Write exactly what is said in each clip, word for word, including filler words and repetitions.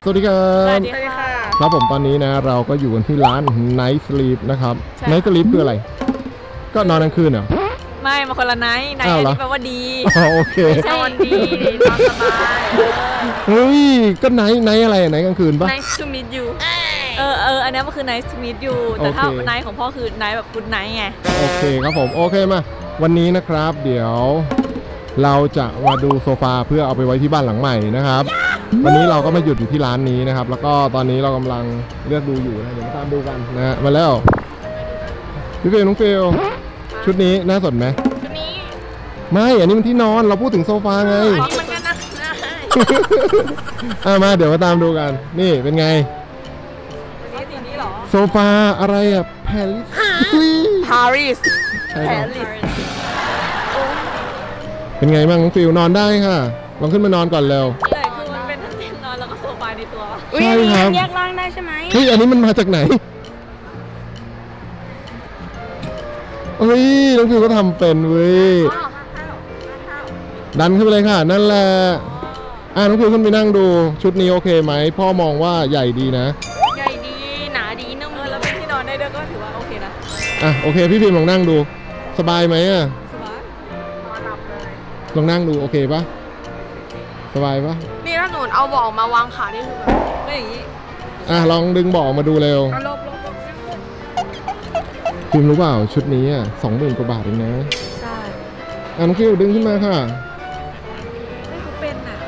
สวัสดีครับสวัสดีค่ะครับผมตอนนี้นะเราก็อยู่กันที่ร้าน Night Sleep นะครับ Night Sleep คืออะไรก็นอนกลางคืนเหรอไม่มาคนละไนท์ไนท์อันนี้แปลว่าดีอ๋อโอเคนอนดีนอนสบายเฮ้ยก็ไนท์ไนท์อะไรไนท์กลางคืนปะ Nice to meet you เออเอออันนี้มันคือ Nice to meet you แต่ถ้าไนท์ของพ่อคือไนท์แบบ good night ไงโอเคครับผมโอเคมาวันนี้นะครับเดี๋ยวเราจะมาดูโซฟาเพื่อเอาไปไว้ที่บ้านหลังใหม่นะครับวันนี้เราก็มาหยุดอยู่ที่ร้านนี้นะครับแล้วก็ตอนนี้เรากำลังเลือกดูอยู่นะเดี๋ยวมาตามดูกันนะฮะมาแล้วพี่เฟลน้องเฟลชุดนี้น่าสนไหมชุดนี้ไม่อันนี้มันที่นอนเราพูดถึงโซฟาไงอันนี้มันก็น่าอ่ะมาเดี๋ยวมาตามดูกันนี่เป็นไงโซฟาอะไรอะปารีสปารีสปารีสเป็นไงบ้างน้องฟิวนอนได้ค่ะลองขึ้นมานอนก่อนเร็วใช่คือมันเป็นทั้งเตียงนอนแล้วก็โซฟาในตัวใช่ครับแยกล่างได้ใช่ไหมเฮ้ยอันนี้มันมาจากไหนเฮ้ยน้องฟิวก็ทำเป็นเว้ยดันขึ้นไปเลยค่ะนั่นแหละอ่ะน้องฟิวขึ้นไปนั่งดูชุดนี้โอเคไหมพ่อมองว่าใหญ่ดีนะใหญ่ดีหนาดีนุ่มแล้วเป็นที่นอนได้ด้วยก็ถือว่าโอเคนะอ่ะโอเคพี่ฟิวลองนั่งดูสบายไหมอ่ะลองนั่งดูโอเคปะสบายปะนี่ถ้าหนูเอาเบาะมาวางขาได้คือแบบก็อย่างนี้อ่ะลองดึงเบาะมาดูเร็วลบลบลบพิมรู้เปล่าชุดนี้อ่ะสองหมื่นกว่าบาทเองนะใช่อ่ะน้องคิวดึงขึ้นมาค่ะไม่คือเป็นอ่ะ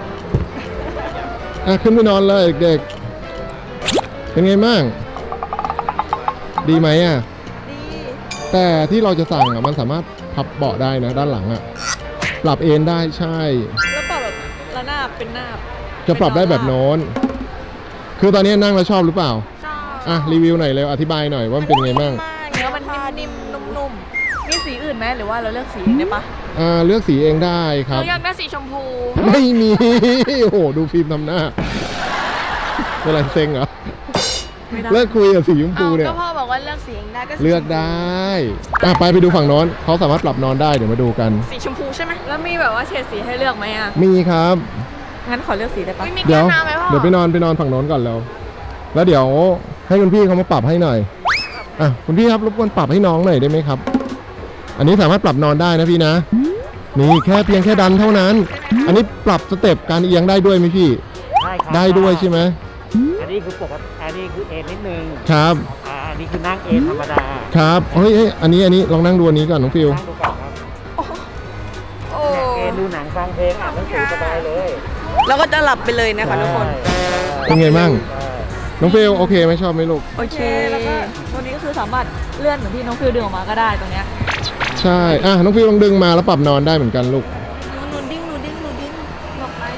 อ่ะขึ้นไปนอนเลยเด็กๆเป็นไงบ้างดีไหมอ่ะดีแต่ที่เราจะสั่งอ่ะมันสามารถพับเบาะได้นะด้านหลังอ่ะปรับเอนได้ใช่แล้วปรับแบบระนาบเป็นหน้าจะปรับได้แบบโน้นคือตอนนี้นั่งแล้วชอบหรือเปล่าชอบอ่ะรีวิวหน่อยเร็วอธิบายหน่อยว่ามันเป็นไงบ้างเนื้อมันนิ่มๆนุ่มๆมีสีอื่นไหมหรือว่าเราเลือกสีได้ปะอ่าเลือกสีเองได้ครับเราอยากได้สีชมพูไม่มีโอ้โหดูฟิล์มทำหน้าเวลาเซ็งเหรอเลิกคุยกับสีชมพูเนี่ยก็พ่อบอกว่าเลือกสีเองได้ก็เลือกได้อ่ะไปไปดูฝั่งโน้นเขาสามารถปรับนอนได้เดี๋ยวมาดูกันสีชมพูใช่ไหมแล้วมีแบบว่าเฉดสีให้เลือกไหมอ่ะมีครับงั้นขอเลือกสีได้ปะเดี๋ยวเดี๋ยวไปนอนไปนอนฝั่งโน้นก่อนแล้วแล้วเดี๋ยวให้คุณพี่เขามาปรับให้หน่อยอ่ะคุณพี่ครับรบกวนปรับให้น้องหน่อยได้ไหมครับอันนี้สามารถปรับนอนได้นะพี่นะนี่แค่เพียงแค่ดันเท่านั้นอันนี้ปรับสเต็ปการเอียงได้ด้วยไหมพี่ได้ด้วยใช่ไหมอันนี้คือปกติอันนี้คือเอ็นนิดนึงครับอ่าอันนี้คือนั่งเอ็นธรรมดาครับเฮ้ยอันนี้อันนี้ลองนั่งดูอันนี้ก่อนน้องฟิวนั่งดูก่อนครับโอ้เอ็นดูหนังฟังเพลงอ่านหนังสือสบายเลยแล้วก็จะหลับไปเลยนะคะทุกคนเป็นไงบ้างน้องฟิวโอเคไหมชอบไหมลูกโอเคแล้วก็ตัวนี้ก็คือสามารถเลื่อนเหมือนที่น้องฟิวดึงออกมาก็ได้ตรงเนี้ยใช่อ่ะน้องฟิวลองดึงมาแล้วปรับนอนได้เหมือนกันลูกหนูดิ้งหนูดิ้งหนูดิ้งหลบไป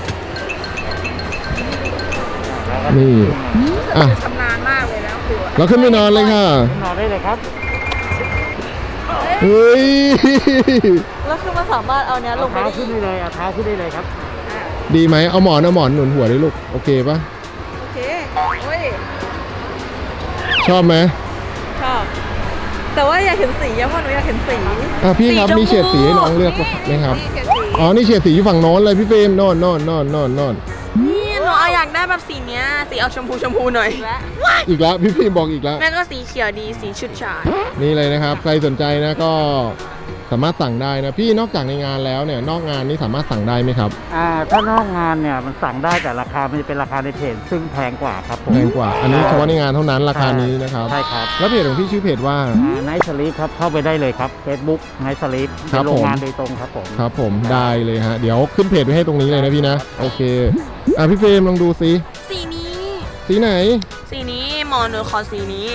นี่อ่ะชำนาญมากเลยนะฟิวเราขึ้นไปนอนเลยค่ะนอนได้เลยครับเฮ้ยแล้วคือมันสามารถเอาเนี้ยลงไปเท้าขึ้นได้เลยเอาเท้าขึ้นได้เลยครับดีไหมเอาหมอนเอาหมอนหนุนหัวได้ลูกโอเคปะโอเคโอ้ยชอบไหมชอบแต่ว่าอยากเห็นสียังว่าหนูอยากเห็นสีอ่ะพี่ครับมีเฉดสีให้น้องเลือกไหมครับอ๋อนี่เฉดสีอยู่ฝั่งโน้นเลยพี่เฟรมนอนนอนนอนนอนนอนนี่หนูอยากได้แบบสีเนี้ยสีเอาชมพูชมพูหน่อยอีกแล้วพี่เฟรมบอกอีกแล้วแม่ก็สีเขียวดีสีชุดฉาดนี่เลยนะครับใครสนใจนะก็สามารถสั่งได้นะพี่นอกจากในงานแล้วเนี่ยนอกงานนี่สามารถสั่งได้ไหมครับอ่าถ้านอกงานเนี่ยมันสั่งได้แต่ราคามันจะเป็นราคาในเพจซึ่งแพงกว่าครับแพงกว่าอันนี้เฉพาะในงานเท่านั้นราคานี้นะครับใช่ครับแล้วเพจของพี่ชื่อเพจว่าไนท์สลีปครับเข้าไปได้เลยครับ Facebook ไนท์สลีปเป็นโรงงานโดยตรงครับผมครับผมได้เลยฮะเดี๋ยวขึ้นเพจไว้ให้ตรงนี้เลยนะพี่นะโอเคอ่ะพี่เฟรมลองดูสิสีนี้สีไหนสีนี้หมอหนูขอสีนี้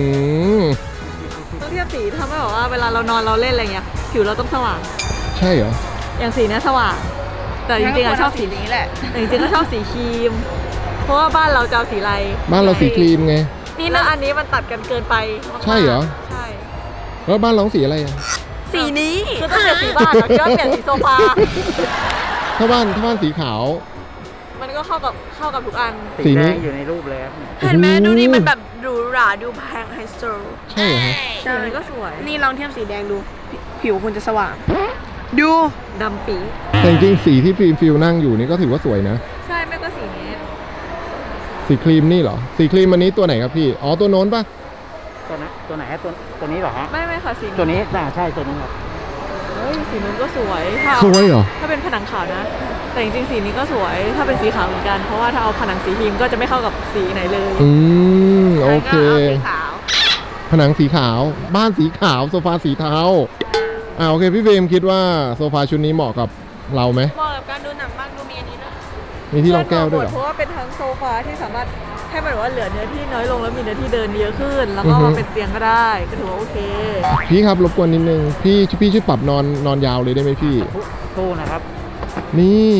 ต้องเทียบสีทำให้แบบว่าเวลาเรานอนเราเล่นอะไรเงี้ยผิวเราต้องสว่างใช่เหรออย่างสีนี้สว่างแต่จริงๆอะชอบสีนี้แหละแต่จริงๆก็ชอบสีครีมเพราะว่าบ้านเราจะเอาสีอะไรบ้านเราสีครีมไงนี่แล้วอันนี้มันตัดกันเกินไปใช่เหรอใช่แล้วบ้านเราสีอะไรอ่ะสีนี้คือต้องเปลี่ยนสีบ้านแล้วก็เปลี่ยนสีโซฟาถ้าบ้านถ้าบ้านสีขาวมันก็เข้ากับเข้ากับทุกอันสีแดงอยู่ในรูปเลยเห็นไหมดูนี่มันแบบดูหราดูแพงไฮโซใช่เหรอสีนี้ก็สวยนี่ลองเทียบสีแดงดูผิวคุณจะสว่างดูดำปีแต่จริงๆสีที่ฟิล์มฟิลนั่งอยู่นี่ก็ถือว่าสวยนะใช่ไม่ก็สีนี้สีครีมนี่เหรอสีครีมอันนี้ตัวไหนครับพี่อ๋อตัวโน้นปะตัวนั้นตัวไหนฮะตัวตัวนี้เหรอฮะไม่ไม่ค่ะสีตัวนี้น่าใช่ตัวนี้ครับเฮ้ยสีนู้นก็สวยถ้าสวยเหรอถ้าเป็นผนังขาวนะ แต่จริงๆสีนี้ก็สวยถ้าเป็นสีขาวเหมือนกันเพราะว่าถ้าเอาผนังสีครีมก็จะไม่เข้ากับสีไหนเลยอืมโอเคงั้นก็าสีขาวผนังสีขาวบ้านสีขาวโซฟาสีเทาอ่าโอเคพี่เฟรมคิดว่าโซฟาชุดนี้เหมาะกับเราไหมเหมาะกับการดูหนังมากดูมีอันนี้ด้วยมีที่รองแก้วด้วยเหรอเพราะว่าเป็นทั้งโซฟาที่สามารถให้มันแบบว่าเหลือเนื้อที่น้อยลงแล้วมีเนื้อที่เดินเยอะขึ้น แล้วอืก็อฮึมาเป็นเตียงก็ได้ก็ถือว่าโอเคพี่ครับรบกวนนิดนึงพี่พี่ช่วยปรับนอนนอนยาวเลยได้ไหมพี่ตู้นะครับนี่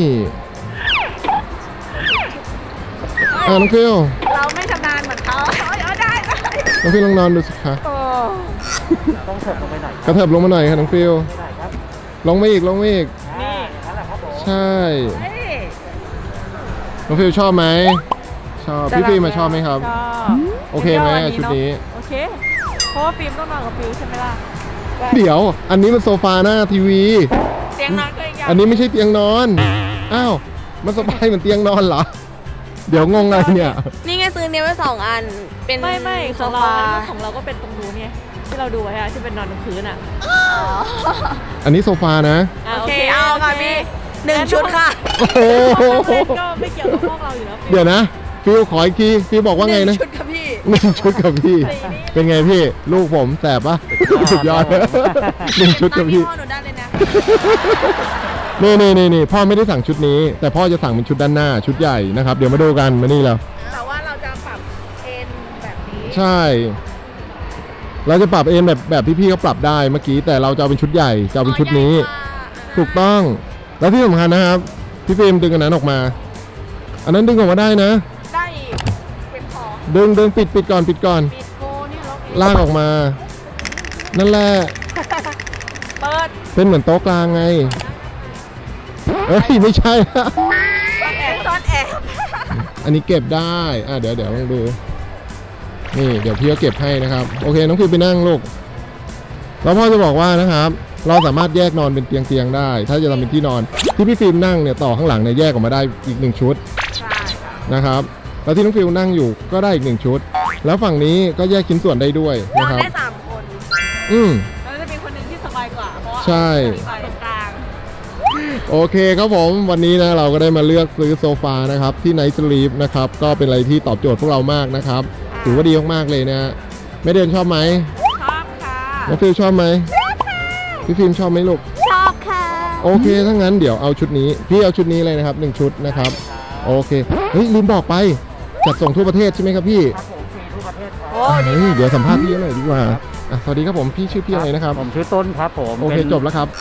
อ่าน้องฟิลเราไม่ชำนาญเหมือนเขาเอาได้ได้น้องฟิลลองนอนดูสิคะโอ้ต้องเถิบลงไปหน่อยกระเถิบลงมาหน่อยค่ะน้องฟิลไม่ได้ครับลงมาอีกลงมาอีกนี่นั่นแหละครับผมใช่เฮ้ยน้องฟิลชอบไหมชอบพี่ฟิลมาชอบไหมครับชอบโอเคไหมชุดนี้โอเค เพราะว่าฟิล์มต้องนอนกับฟิลใช่ไหมล่ะเดี๋ยว อันนี้มันโซฟาหน้าทีวีเตียงนอนก็อีกอย่างอันนี้ไม่ใช่เตียงนอน อ้าว มันสบายเหมือนเตียงนอนเหรอ เดี๋ยวงงอะไรเนี่ยนี่ไงซื้อเนี้ยมาสองอัน เป็นไม่ไม่ขโซองเราฟาของเราก็เป็นตรงนู้นไงที่เราดูไว้อะที่เป็นนอนบนพื้นอะอันนี้โซฟานะอ่ะโอเคเอาค่ะพี่หนึ่งงั้นชุดค่ะโอ้โหห้องเล่นก็ไม่เกี่ยวกับห้องเราอยู่แล้วฟิลเดี๋ยวนะ ฟิลขออีกที ฟิลบอกว่าไงนะหชุดค่ะพี่หนึ่งชุดกับพี่ เป็นไงพี่ ลูกผมแสบปะสุดยอดหนึ่งชุดกับพี่พ่อหนูได้เลยนะนี่นี่นี่นี่พ่อไม่ได้สั่งชุดนี้ แต่พ่อจะสั่งเป็นชุดด้านหน้า ชุดใหญ่นะครับ เดี๋ยวมาดูกันมานี่แล้วแต่ว่าเราจะปรับเอ็นแบบนี้ใช่ เราจะปรับเองแบบแบบที่พี่เขาปรับได้เมื่อกี้ แต่เราจะเอาเป็นชุดใหญ่ จะเอาเป็นชุดนี้ ถูกต้อง แล้วที่สำคัญนะครับ พี่ฟิล์มดึงอันนั้นออกมา อันนั้นดึงออกมาได้นะได้อีกเป็นของดึงดึงปิดปิดก่อนปิดก่อนปิดโกนี่ล็อกเองลากออกมา นั่นแหละเปิดเป็นเหมือนโต๊ะกลางไง เอ้ยไม่ใช่ซ่อนแอบซ่อนแอบอันนี้เก็บได้ อ่ะเดี๋ยวเดี๋ยวลองดู นี่เดี๋ยวพี่ก็เก็บให้นะครับ โอเคน้องฟิวไปนั่งลูก แล้วพ่อจะบอกว่านะครับ เราสามารถแยกนอนเป็นเตียงเตียงๆได้ ถ้าจะทำเป็นที่นอน ที่พี่ฟิล์มนั่งเนี่ยต่อข้างหลังเนี่ยแยกออกมาได้อีกหนึ่งชุดใช่ค่ะนะครับ แล้วที่น้องฟิวนั่งอยู่ก็ได้อีกหนึ่งชุด แล้วฝั่งนี้ก็แยกชิ้นส่วนได้ด้วยนอนะนครับได้สามคนอืมแล้วจะมีคนหนึ่งที่สบายกว่าเพราะว่าใช่มีไฟตรงกลางโอเคครับผมวันนี้นะเราก็ได้มาเลือกซื้อโซฟานะครับที่ Night Sleep นะครับก็เป็นอะไรที่ตอบโจทย์พวกเรามากนะครับถือว่าดีมากๆเลยนะฮะแม่เดือนชอบไหมชอบค่ะน้องฟิลชอบไหมพี่ฟิล์มชอบไหมลูกชอบค่ะโอเคถ้างั้นเดี๋ยวเอาชุดนี้พี่เอาชุดนี้เลยนะครับหนึ่งชุดนะครับโอเคเฮ้ยลืมบอกไปจัดส่งทั่วประเทศใช่ไหมครับพี่ครับผมฟรีทุกประเทศครับโอ้เฮ้ยเดี๋ยวสัมภาษณ์พี่หน่อยดีกว่าอ่ะสวัสดีครับผมพี่ชื่อพี่อะไรนะครับผมชื่อต้นครับผมโอเคป็นจบแล้วครับ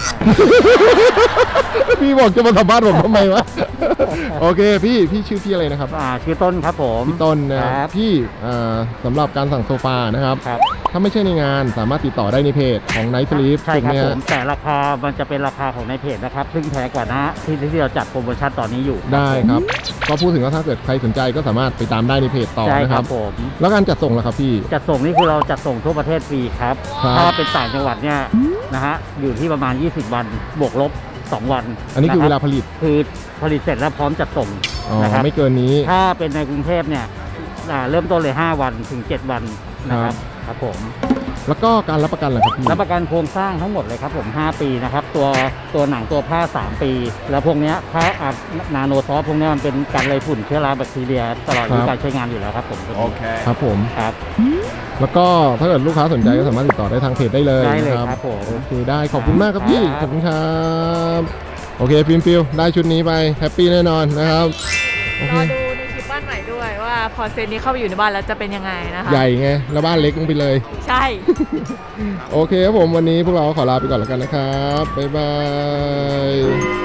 พี่บอกจะมาสัมภาษณ์ผมทำไมวะโอเคพี่พี่ชื่อพี่อะไรนะครับอ่าชื่อต้นครับผมพี่ต้นนะครับครับพี่อ่าสำหรับการสั่งโซฟานะครับครับถ้าไม่ใช่ในงานสามารถติดต่อได้ในเพจของ Night Sleep ใช่ถูกคไหรับมผฮะมแต่ราคามันจะเป็นราคาของในเพจนะครับซึ่งแพงกว่านะที่ที่เราจัดโปรโมชั่นตอนนี้อยู่ได้ครับ ก็พูดถึงว่าถ้าเกิดใครสนใจก็สามารถไปตามได้ในเพจต่อใช่นะคครัรับบ ผมแล้วการจัดส่งล่ะครับพี่จัดส่งนี่คือเราจัดส่งทั่วประเทศฟรีครับครับถ้าเป็นต่างจังหวัดเนี่ยนะฮะอยู่ที่ประมาณยี่สิบวันบวกลบสองวันอันนี้คือเวลาะรับผลิตคือผลิตเสร็จแล้วพร้อมจัดส่งอ๋อนะครับไม่เกินนี้ถ้าเป็นในกรุงเทพเนี่ยอ่าเริ่มต้นเลยห้าวันถึงเจ็ดวันนะครับครับผมแล้วก็การรับประกันล่ะครับพี่รับประกันโครงสร้างทั้งหมดเลยครับผมห้าปีนะครับตัวตัวหนังตัวผ้าสามปี แล้วพวกเนี้ยถ้าอ่ะนาโนซอฟต์พวกเนี้ยมันเป็นการเลยฝุ่นเชื้อราแบคทีเรียตลอดอายุการใช้งานอยู่แล้วครับผมโอเคครับผมครับแล้วก็ถ้าเกิดลูกค้าสนใจก็สามารถติดต่อได้ทางเพจได้เลยได้เลยนะครับผมโอเคได้ขอบคุณมากครับพี่ครับขอบคุณครับโอเคฟิล์มฟิลได้ชุดนี้ไปแฮปปี้แน่นอนนะครับโอรเคอดูในคลิปบ้านใหม่ด้วยว่าพอเซตนี้เข้าไปอยู่ในบ้านแล้วจะเป็นยังไงนะคะใหญ่ไงแล้วบ้านเล็กลงไปเลยใช่โอเคครับผมวันนี้พวกเราขอลาไปก่อนแล้วกันนะครับ บ๊ายบาย